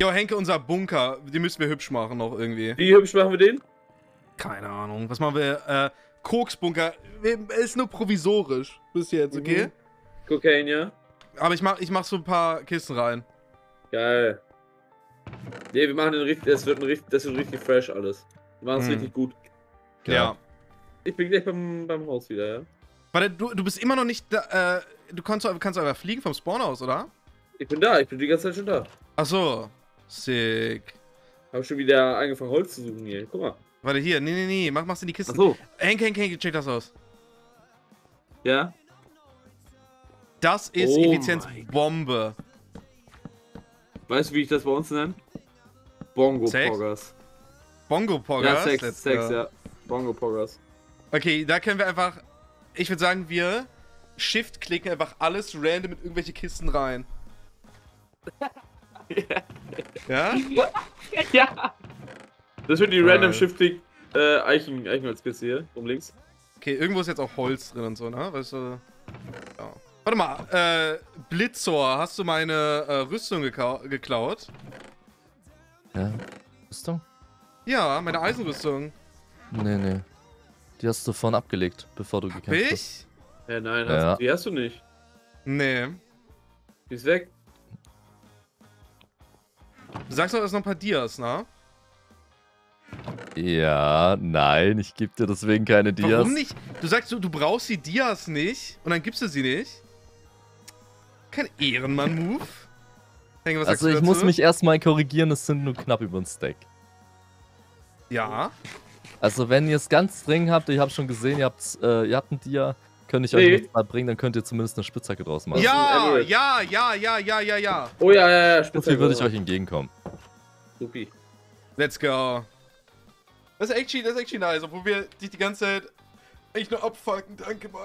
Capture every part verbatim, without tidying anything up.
Jo, Henke, unser Bunker, den müssen wir hübsch machen noch irgendwie. Wie hübsch machen wir den? Keine Ahnung. Was machen wir? Äh, Koksbunker. Ist nur provisorisch bis jetzt, okay? Mhm. Cocaine, ja? Aber ich mach, ich mach so ein paar Kisten rein. Geil. Ne, wir machen den richtig, das wird ein richtig, das wird richtig fresh alles. Wir machen es Mhm. richtig gut. Ja. Ja. Ich bin gleich beim, beim Haus wieder, ja? Warte, du, du bist immer noch nicht da, äh, du kannst, kannst einfach fliegen vom Spawn aus, oder? Ich bin da, ich bin die ganze Zeit schon da. Ach so. Sick. Hab schon wieder angefangen Holz zu suchen hier. Guck mal. Warte, hier. Nee, nee, nee. Mach, mach's in die Kisten. Achso. Henke, Henke, Henke, check das aus. Ja? Das ist Oh Effizienzbombe. Weißt du, wie ich das bei uns nenne? Bongo Sex? Poggers. Bongo Poggers. Ja, Sex, Let's Sex, go. ja. Bongo Poggers. Okay, da können wir einfach. Ich würde sagen, wir Shift-klicken einfach alles random in irgendwelche Kisten rein. Ja? Ja! Das wird die Alright. Random Shift-Click äh, Eichen, Eichenholzkiste hier, um links. Okay, irgendwo ist jetzt auch Holz drin und so, ne? Weißt du? Ja. Warte mal, äh, Blitzor, hast du meine äh, Rüstung gekau- geklaut? Ja. Rüstung? Ja, meine Eisenrüstung. Nee, nee. Die hast du vorhin abgelegt, bevor du gekämpft hast. Ich? Hä, nein, Ja. hast, die hast du nicht. Nee. Die ist weg. Du sagst doch, es ist noch ein paar Dias, ne? Ja, nein, ich geb dir deswegen keine Dias. Warum nicht? Du sagst, du, du brauchst die Dias nicht und dann gibst du sie nicht. Kein Ehrenmann-Move. Henke, was sagst Also du ich dazu? muss mich erstmal korrigieren, es sind nur knapp über ein Stack. Ja. Also wenn ihr es ganz dringend habt, ich habe schon gesehen, ihr habt, äh, ihr habt ein Dia, könnte ich Nee. euch noch mal bringen, dann könnt ihr zumindest eine Spitzhacke draus machen. Ja, Emerald. ja, ja, ja, ja, ja, ja. Oh ja, ja, ja, So viel würde ich euch entgegenkommen. Supi. Let's go. Das ist actually, das ist actually nice, obwohl wir dich die ganze Zeit echt nur abfucken. Danke, Mann.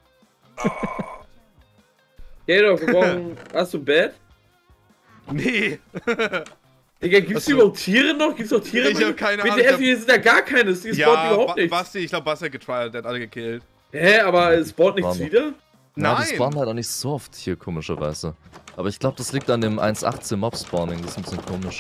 Geh doch, wir brauchen. Hast du ein Bett? Nee. Digga, gibt's Achso. hier überhaupt Tiere noch? Gibt's noch Tiere? Ich hab keine Ahnung, B T ich F, hab- hier sind ja gar keine. Die spawnt Ja, überhaupt ba nichts. Basti, ich glaube, Basti hat getrialt, der hat alle gekillt. Hä, aber es spawnt nichts Spawnt. wieder? Ja, die Nein. spawnen halt auch nicht so oft hier, komischerweise. Aber ich glaube, das liegt an dem eins Punkt achtzehn Mob-Spawning, das ist ein bisschen komisch.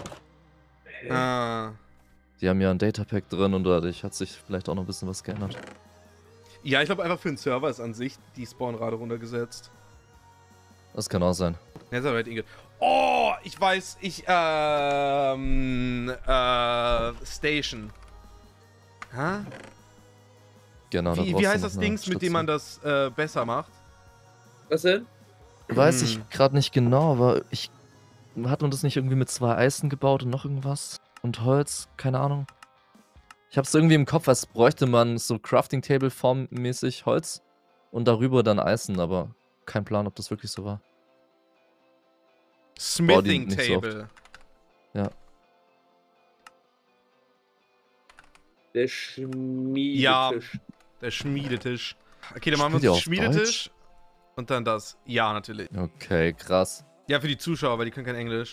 Ah. Die haben ja ein Datapack drin und dadurch hat sich vielleicht auch noch ein bisschen was geändert. Ja, ich glaube einfach für den Server ist an sich die Spawnrate runtergesetzt. Das kann auch sein. Netherite Ingot. Oh, ich weiß, ich, ähm, äh, Station. Hä? Genau, da Wie, brauchst wie du heißt noch das eine Dings, mit dem man Stütze. das äh, besser macht? Was denn? Weiß Hm. ich gerade nicht genau, aber ich... Hat man das nicht irgendwie mit zwei Eisen gebaut und noch irgendwas? Und Holz? Keine Ahnung. Ich hab's irgendwie im Kopf, als bräuchte man so Crafting-Table-Form-mäßig Holz und darüber dann Eisen, aber kein Plan, ob das wirklich so war. Smithing nicht so oft. Table. Der Schmiedetisch. Ja. Der Schmiedetisch. Okay, dann machen wir Spielt ihr uns auf den Schmiedetisch. Und dann das. Ja, natürlich. Okay, krass. Ja, für die Zuschauer, weil die können kein Englisch.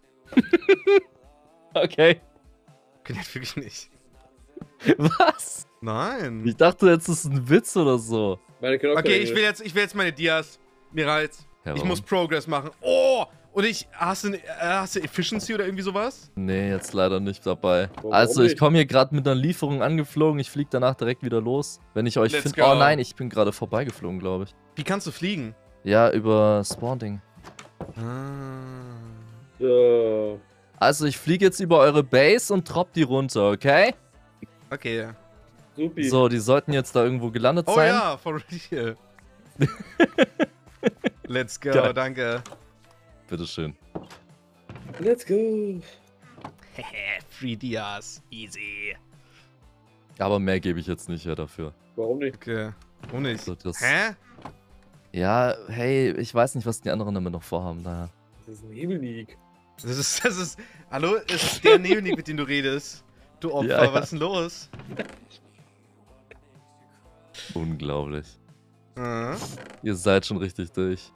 Okay. Können jetzt wirklich nicht. Was? Nein. Ich dachte, jetzt ist ein Witz oder so. Meine können auch Okay, kein ich will Englisch. jetzt, ich will jetzt meine Dias. Mir reizt. Ja, Ich warum? muss Progress machen. Oh! Und ich. Hast du, äh, hast du Efficiency oder irgendwie sowas? Nee, jetzt leider nicht dabei. Warum also, ich nicht? komme hier gerade mit einer Lieferung angeflogen. Ich fliege danach direkt wieder los. Wenn ich euch Let's finde. go. Oh nein, ich bin gerade vorbeigeflogen, glaube ich. Wie kannst du fliegen? Ja, über Spawning. Ah. So. Also, ich fliege jetzt über eure Base und drop die runter, okay? Okay. Supi. So, die sollten jetzt da irgendwo gelandet Oh sein. ja, for real. Let's go, Geil. danke. Bitteschön. Let's go. Free Dias. Easy. Aber mehr gebe ich jetzt nicht her dafür. Warum nicht? Okay. Warum nicht? So, das- Hä? Ja, hey, ich weiß nicht, was die anderen damit noch vorhaben, daher. Das ist ein Nebelnik. Das ist, das ist, hallo? Das ist der Neonik, mit dem du redest. Du Opfer, Ja, ja. was ist denn los? Unglaublich. Ah. Ihr seid schon richtig durch.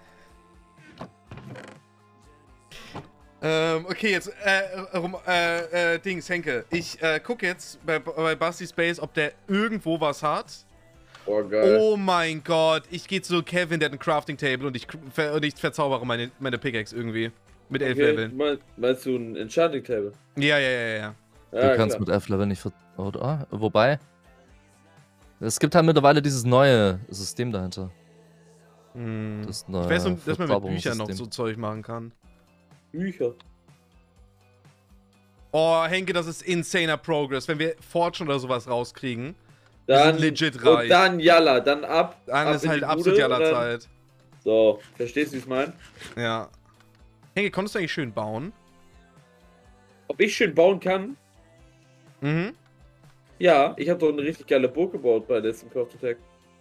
Ähm, okay, jetzt, äh, rum, äh, äh, Dings, Henke. Ich, äh, guck jetzt bei, bei Basti Space, ob der irgendwo was hat. Oh, geil. Oh mein Gott, ich gehe zu Kevin, der hat ein Crafting Table und ich, ver und ich verzaubere meine, meine Pickaxe irgendwie. Mit elf Okay, Leveln. mein, meinst du ein Enchanting Table? Ja, ja, ja, ja. Du Ja, kannst klar. mit elf Level nicht ver... Oder? Wobei... Es gibt halt mittlerweile dieses neue System dahinter. Hm. Das Ich weiß nur, dass man mit Büchern Verzauberungssystem. noch so Zeug machen kann. Bücher. Oh, Henke, das ist insaner Progress. Wenn wir Fortune oder sowas rauskriegen, Dann, wir sind legit reich. und dann Jalla, dann ab. Dann ab ist in halt die absolut Bude aller und dann- Zeit. So, verstehst du, wie ich es meine? Ja. Henke, konntest du eigentlich schön bauen? Ob ich schön bauen kann? Mhm. Ja, ich habe doch eine richtig geile Burg gebaut bei letzten Craft Attack.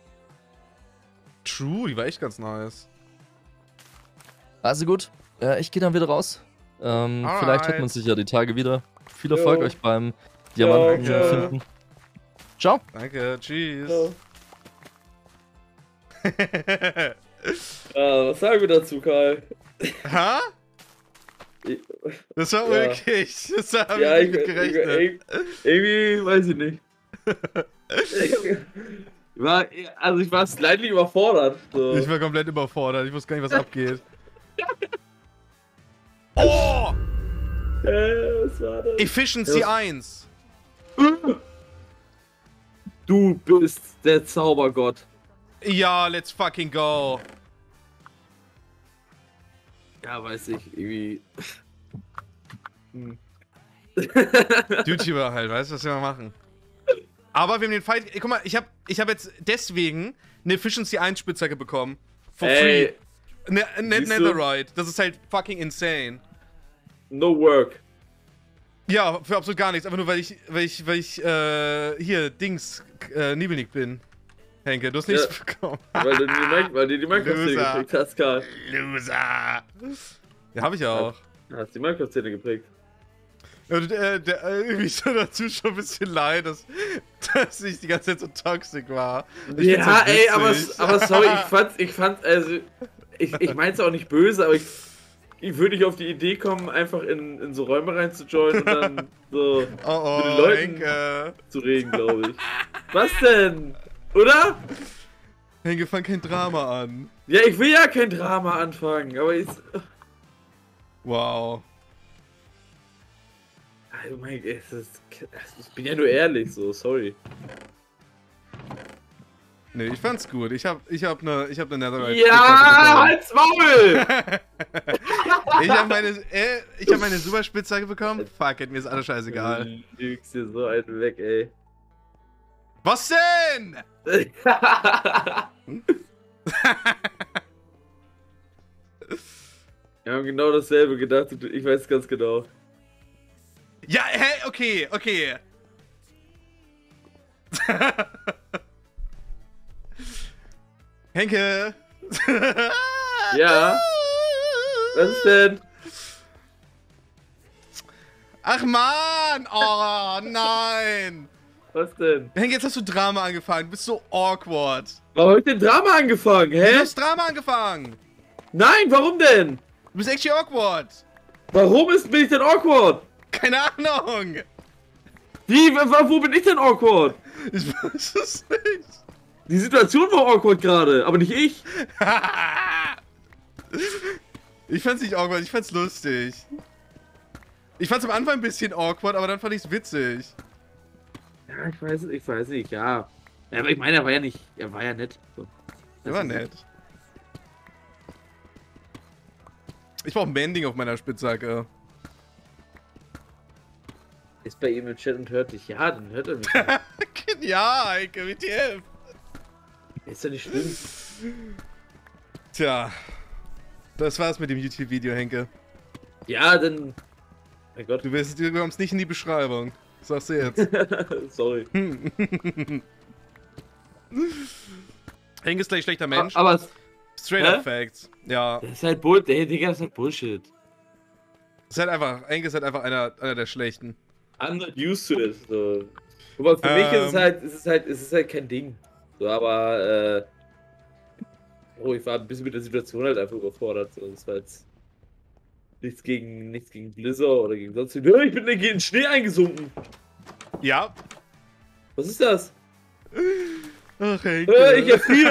True, die war echt ganz nice. Also gut, äh, ich gehe dann wieder raus. Ähm, Alright. vielleicht hört man sich ja die Tage wieder. Viel Jo. Erfolg euch beim Diamanten Ciao. finden. Ciao. Danke, tschüss. Ja. Äh, was sagen wir dazu, Karl? Ha? Ich, Das war Ja. ulkig. Das habe ja, ich ich, nicht mit ich, gerechnet. ich, irgendwie, weiß ich nicht. war, also ich war slightly überfordert. So. Ich war komplett überfordert. Ich wusste gar nicht, was abgeht. Oh! äh, was war das? Efficiency Ja. eins. Du bist der Zaubergott. Ja, let's fucking go. Ja, weiß ich, irgendwie. Hm. YouTuber halt, weißt du, was wir mal machen. Aber wir haben den Fight. Guck mal, ich habe ich hab jetzt deswegen eine Efficiency eins Spitzhacke bekommen. For Ey, free. Ne, ne, siehst du? Netherite. Das ist halt fucking insane. no work. Ja, für absolut gar nichts. Einfach nur, weil ich, weil ich, weil ich, äh, hier, Dings, äh, Nebelnick bin. Henke, du hast nichts Ja. bekommen. Weil du die, Minecraft- weil du die Minecraft-Szene Loser. geprägt hast, Karl. Loser. Ja, hab ich auch. Du hast die Minecraft-Szene geprägt. Und äh, der, äh, irgendwie so dazu schon ein bisschen leid, dass, dass ich die ganze Zeit so toxic war. Ich find's Ja, so ey, aber, witzig. aber sorry, ich fand's, ich fand's, also, ich, ich mein's auch nicht böse, aber ich, ich würde nicht auf die Idee kommen, einfach in, in so Räume reinzujoinen und dann so Oh oh, mit den Leuten Henke. zu reden, glaube ich. Was denn? Oder? Henke, fang kein Drama an. Ja, ich will ja kein Drama anfangen, aber ich. Wow. Also mein, es ist, ich bin ja nur ehrlich, so, sorry. Nee, ich fand's gut. Ich hab, ich hab ne, ich hab ne Netherite. Ja, halt's Maul! Ich hab meine, äh, ich hab meine super Spitzhacke bekommen. Fuck it, mir ist alles scheißegal. Du lügst dir so einen weg, ey. Was denn? Wir haben genau dasselbe gedacht und ich weiß ganz genau. Ja, hä? Okay, okay. Henke. Ja? Was ist denn? Ach man! Oh nein! Was denn? Henke, jetzt hast du Drama angefangen. Du bist so awkward. Warum hab ich denn Drama angefangen, Du hä? hast Drama angefangen. Nein, warum denn? Du bist actually awkward. Warum ist, bin ich denn awkward? Keine Ahnung. Wie, w- wo bin ich denn awkward? Ich weiß es nicht. Die Situation war awkward gerade, aber nicht ich. Ich fand's nicht awkward, ich fand's lustig. Ich fand's am Anfang ein bisschen awkward, aber dann fand ich's witzig. Ja, ich weiß, ich weiß nicht, ja. Ja, aber ich meine, er war ja nicht, er war ja nett. So. Der war nett. Ich brauch ein Mending auf meiner Spitzhacke. Ist bei ihm im Chat und hört dich. Ja, dann hört er mich. Ja, Heike, W T F. Ist ja nicht schlimm. Tja. Das war's mit dem YouTube-Video, Henke. Ja, dann. Mein Gott. Du, wirst, du kommst nicht in die Beschreibung. Sagst du jetzt. Sorry. Henke ist gleich schlechter Mensch. Aber es Straight Hä? up Facts. Ja. das ist halt Bull. Ey, Digga, das ist halt Bullshit. Ist halt einfach, Henke ist halt einfach einer, einer der Schlechten. I'm not used to it. So. Guck mal, für mich ist es Ähm. halt, ist es halt, ist es halt kein Ding. So, aber, äh. Oh, ich war ein bisschen mit der Situation halt einfach überfordert. So. Das war jetzt nichts gegen, nichts gegen Blizzard oder gegen sonst. Ja, ich bin in den Schnee eingesunken. Ja. Was ist das? Ach, Henke. Äh, ich erfriere.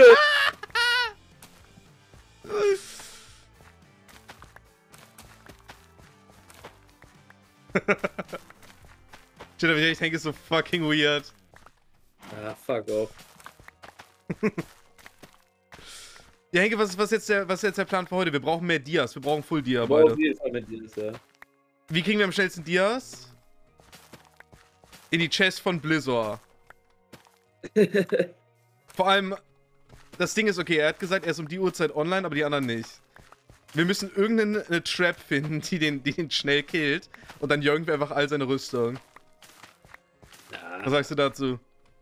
Shit, ich denke, ist so fucking weird. Ah, fuck off. Ja, Henke, was ist was jetzt der, was ist jetzt der Plan für heute? Wir brauchen mehr Dias. Wir brauchen Full Dia Boah, beide. jedes Mal mit dir ist, ja. Wie kriegen wir am schnellsten Dias? In die Chest von Blizzard. Vor allem, das Ding ist, okay, er hat gesagt, er ist um die Uhrzeit online, aber die anderen nicht. Wir müssen irgendeine Trap finden, die den, die den schnell killt. Und dann jöngen wir einfach all seine Rüstung. Ja, Was sagst du dazu?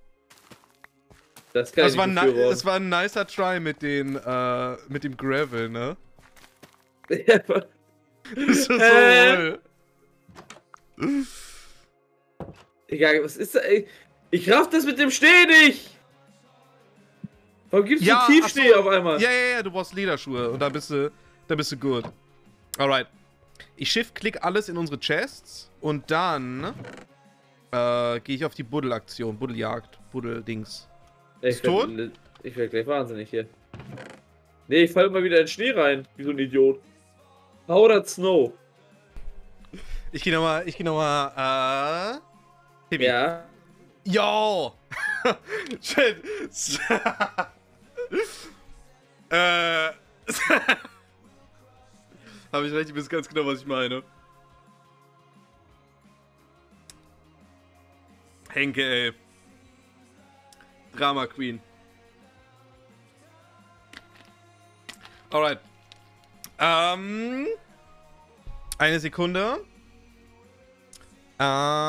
das kann Das ich war, nicht ni befürworten. das war ein nicer Try mit den, äh, mit dem Gravel, ne? Ja, Das ist so Äh. wohl. Egal, was ist da, ey? Ich raff das mit dem Schnee nicht! Warum gibt's Ja, so Tiefschnee ach so. auf einmal? Ja, ja, ja, du brauchst Lederschuhe und da bist du, da bist du gut. Alright. Ich shift-klick alles in unsere Chests und dann äh, gehe ich auf die Buddel-Aktion, Buddeljagd, Buddel-Dings. Ich Ist tot? werd, ich werd gleich wahnsinnig hier. Nee, ich fall mal wieder in den Schnee rein, wie so ein Idiot. Powdered Snow. Ich geh nochmal, ich geh nochmal, äh... Timmy. Ja. Yo! Shit! äh... Hab ich recht, ich weiß ganz genau, was ich meine. Henke, ey. Drama Queen. Alright. Ähm... Eine Sekunde. Äh...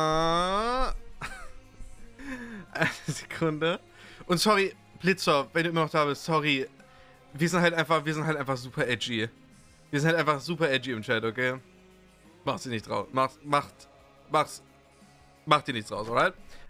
Eine Sekunde. Und sorry, Blitzer, wenn du immer noch da bist, sorry. Wir sind halt einfach, wir sind halt einfach super edgy. Wir sind halt einfach super edgy im Chat, okay? Mach's dir nicht draus. Mach's, macht, mach's, mach dir nichts draus, alright?